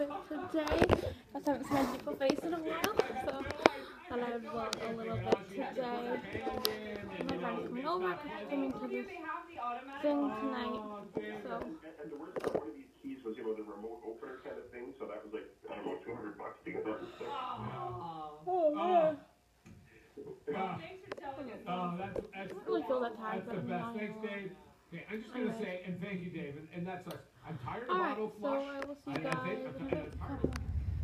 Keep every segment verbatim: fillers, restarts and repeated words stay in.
today. I haven't seen my beautiful face in a while, so thought I would vlog a little bit today. My friend's coming over, I'm coming to this thing tonight, so. And the worst part, one of these keys was, you know, the remote opener kind of thing, so that was like, I don't know, two hundred bucks to get that and stuff. Oh, man. Uh, Thanks for telling us. Oh, that's, that's, I don't really feel that tired, that's the but best. I'm Thanks, Dave. Okay, I'm just gonna say, and thank you, Dave, and, and that sucks. I'm tired of Alright, auto so flush. I will see I, you I think guys I'm, in a I'm bit. tired of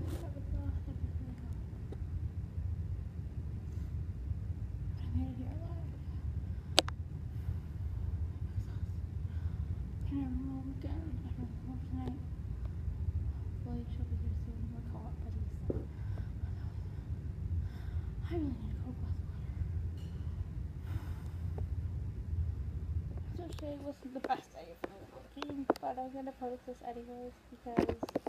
I'm here to hear live. Can I roll again? I don't know tonight. Hopefully she'll be here soon. We're co-op buddies. I really need to go with water. So today wasn't the best day for walking, but I'm gonna post this anyways because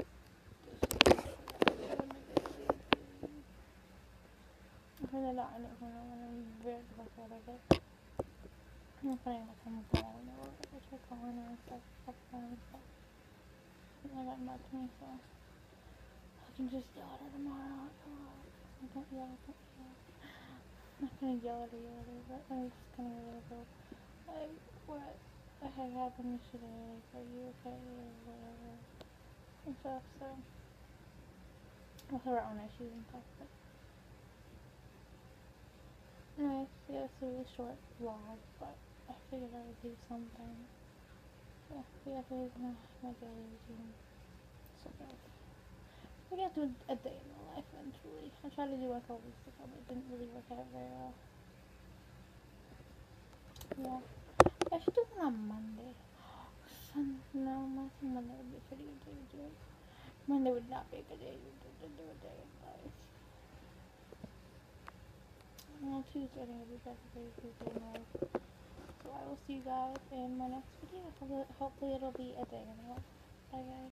I'm really not in it for now, and I'm very much out of it. I'm putting like I'm going or which are calling and stuff, stuff and stuff. And they're getting back to me, so I can just yell at her tomorrow. I don't yell, I don't yell. I'm not gonna yell at her, yell at her, but I'm just gonna let her go. Like, what the heck happened yesterday? Like, are you okay? Or whatever. And stuff, so. With her own issues and stuff, but. Anyways, yeah, it's a really short vlog, but I figured I would do something. Yeah, yeah, today's my, my daily routine. So good. We got to do a day in my life eventually. I tried to do like a week ago, but it didn't really work out very well. Yeah. I should do one on Monday. Sun, no, my Monday would be a pretty good day to do it. Monday would not be a good day to do a day in life. Well, Tuesday I think would be better for Tuesday in life. So I will see you guys in my next video. Hopefully it'll be a day in my life. Bye guys.